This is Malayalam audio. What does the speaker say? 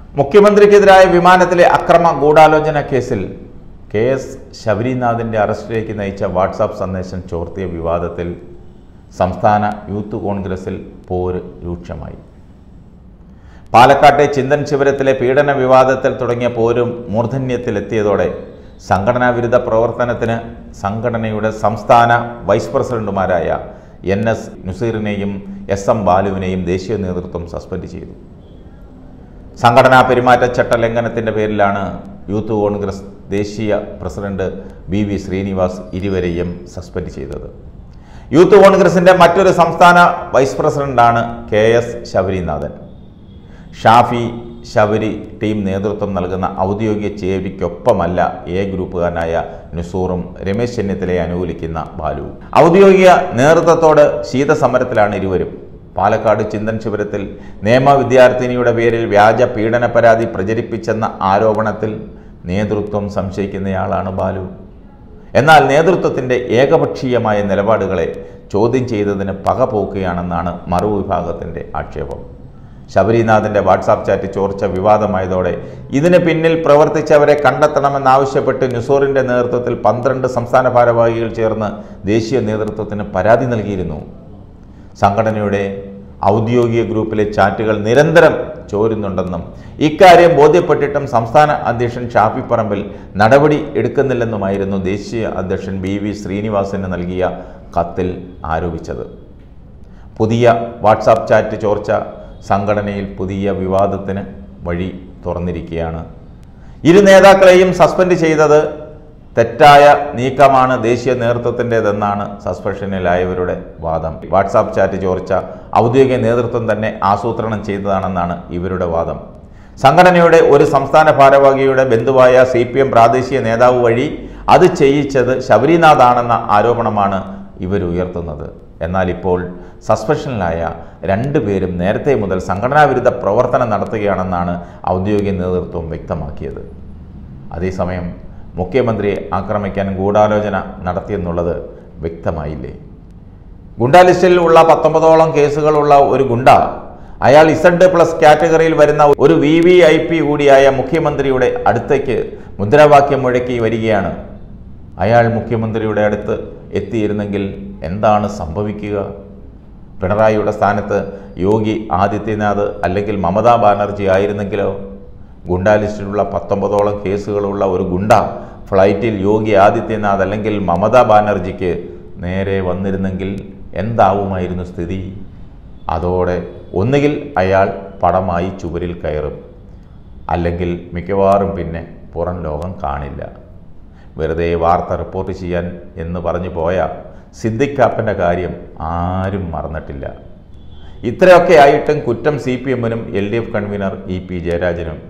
മുഖ്യമന്ത്രിക്കെതിരായ വിമാനത്തിലെ അക്രമ ഗൂഢാലോചന കേസിൽ KS ശബരിനാഥിന്റെ അറസ്റ്റിലേക്ക് നയിച്ച വാട്സാപ്പ് സന്ദേശം ചോർത്തിയ വിവാദത്തിൽ സംസ്ഥാന യൂത്ത് കോൺഗ്രസിൽ പോര് രൂക്ഷമായി. പാലക്കാട്ടെ ചിന്തൻ ശിബിരത്തിലെ പീഡന വിവാദത്തിൽ തുടങ്ങിയ പോരും മൂർധന്യത്തിലെത്തിയതോടെ സംഘടനാ വിരുദ്ധ പ്രവർത്തനത്തിന് സംഘടനയുടെ സംസ്ഥാന വൈസ് പ്രസിഡന്റുമാരായ NS നുസീറിനെയും SM ബാലുവിനെയും ദേശീയ നേതൃത്വം സസ്പെൻഡ് ചെയ്തു. സംഘടനാ പെരുമാറ്റച്ചട്ട ലംഘനത്തിൻ്റെ പേരിലാണ് യൂത്ത് കോൺഗ്രസ് ദേശീയ പ്രസിഡന്റ് BV ശ്രീനിവാസ് ഇരുവരെയും സസ്പെൻഡ് ചെയ്തത്. യൂത്ത് കോൺഗ്രസിൻ്റെ മറ്റൊരു സംസ്ഥാന വൈസ് പ്രസിഡന്റാണ് KS ശബരിനാഥൻ. ഷാഫി ശബരി ടീം നേതൃത്വം നൽകുന്ന ഔദ്യോഗിക ചേരിക്കൊപ്പമല്ല A ഗ്രൂപ്പുകാരനായ നുസൂറും രമേശ് ചെന്നിത്തലയെ അനുകൂലിക്കുന്ന ബാലു. ഔദ്യോഗിക നേതൃത്വത്തോട് ശീതസമരത്തിലാണ് ഇരുവരും. പാലക്കാട് ചിന്തൻ ശിബിരത്തിൽ നിയമ വിദ്യാർത്ഥിനിയുടെ പേരിൽ വ്യാജ പീഡന പരാതി പ്രചരിപ്പിച്ചെന്ന ആരോപണത്തിൽ നേതൃത്വം സംശയിക്കുന്നയാളാണ് ബാലു. എന്നാൽ നേതൃത്വത്തിൻ്റെ ഏകപക്ഷീയമായ നിലപാടുകളെ ചോദ്യം ചെയ്തതിന് പകപോക്കുകയാണെന്നാണ് മറുവിഭാഗത്തിൻ്റെ ആക്ഷേപം. ശബരിനാഥിൻ്റെ വാട്സാപ്പ് ചാറ്റ് ചോർച്ച വിവാദമായതോടെ ഇതിന് പിന്നിൽ പ്രവർത്തിച്ചവരെ കണ്ടെത്തണമെന്നാവശ്യപ്പെട്ട് നുസൂറിൻ്റെ നേതൃത്വത്തിൽ 12 സംസ്ഥാന ഭാരവാഹികൾ ചേർന്ന് ദേശീയ നേതൃത്വത്തിന് പരാതി നൽകിയിരുന്നു. സംഘടനയുടെ ഔദ്യോഗിക ഗ്രൂപ്പിലെ ചാറ്റുകൾ നിരന്തരം ചോരുന്നുണ്ടെന്നും ഇക്കാര്യം ബോധ്യപ്പെട്ടിട്ടും സംസ്ഥാന അധ്യക്ഷൻ ഷാഫി പറമ്പിൽ നടപടി എടുക്കുന്നില്ലെന്നുമായിരുന്നു ദേശീയ അധ്യക്ഷൻ BV ശ്രീനിവാസിന് നൽകിയ കത്തിൽ ആരോപിച്ചത്. പുതിയ വാട്സാപ്പ് ചാറ്റ് ചോർച്ച സംഘടനയിൽ പുതിയ വിവാദത്തിന് വഴി തുറന്നിരിക്കുകയാണ്. ഇരു നേതാക്കളെയും സസ്പെൻഡ് ചെയ്തത് തെറ്റായ നീക്കമാണ് ദേശീയ നേതൃത്വത്തിൻ്റെതെന്നാണ് സസ്പെൻഷനിലായവരുടെ വാദം. വാട്സാപ്പ് ചാറ്റ് ചോർച്ച ഔദ്യോഗിക നേതൃത്വം തന്നെ ആസൂത്രണം ചെയ്തതാണെന്നാണ് ഇവരുടെ വാദം. സംഘടനയുടെ ഒരു സംസ്ഥാന ഭാരവാഹിയുടെ ബന്ധുവായ CPM പ്രാദേശിക നേതാവ് വഴി അത് ചെയ്യിച്ചത് ശബരിനാഥാണെന്ന ആരോപണമാണ് ഇവരുയർത്തുന്നത്. എന്നാൽ ഇപ്പോൾ സസ്പെൻഷനിലായ 2 പേരും നേരത്തെ മുതൽ സംഘടനാ വിരുദ്ധ പ്രവർത്തനം നടത്തുകയാണെന്നാണ് ഔദ്യോഗിക നേതൃത്വം വ്യക്തമാക്കിയത്. അതേസമയം മുഖ്യമന്ത്രിയെ ആക്രമിക്കാൻ ഗൂഢാലോചന നടത്തിയെന്നുള്ളത് വ്യക്തമായില്ലേ? ഗുണ്ടാ ലിസ്റ്റിൽ ഉള്ള 19ഓളം കേസുകളുള്ള ഒരു ഗുണ്ട, അയാൾ Z+ കാറ്റഗറിയിൽ വരുന്ന ഒരു VVIP കൂടിയായ മുഖ്യമന്ത്രിയുടെ അടുത്തേക്ക് മുദ്രാവാക്യം മുഴക്കി വരികയാണ്. അയാൾ മുഖ്യമന്ത്രിയുടെ അടുത്ത് എത്തിയിരുന്നെങ്കിൽ എന്താണ് സംഭവിക്കുക? പിണറായിയുടെ സ്ഥാനത്ത് യോഗി ആദിത്യനാഥ് അല്ലെങ്കിൽ മമതാ ബാനർജി ആയിരുന്നെങ്കിലോ? ഗുണ്ടാ ലിസ്റ്റിലുള്ള 19ഓളം കേസുകളുള്ള ഒരു ഗുണ്ട ഫ്ലൈറ്റിൽ യോഗി ആദിത്യനാഥ് അല്ലെങ്കിൽ മമതാ ബാനർജിക്ക് നേരെ വന്നിരുന്നെങ്കിൽ എന്താവുമായിരുന്നു സ്ഥിതി? അതോടെ ഒന്നുകിൽ അയാൾ പടമായി ചുവരിൽ കയറും, അല്ലെങ്കിൽ മിക്കവാറും പിന്നെ പുറം ലോകം കാണില്ല. വെറുതെ വാർത്ത റിപ്പോർട്ട് ചെയ്യാൻ എന്ന് പറഞ്ഞു പോയ സിദ്ദിഖാപ്പൻ്റെ കാര്യം ആരും മറന്നിട്ടില്ല. ഇത്രയൊക്കെ ആയിട്ടും കുറ്റം CPM-നും LDF കൺവീനർ EP ജയരാജനും.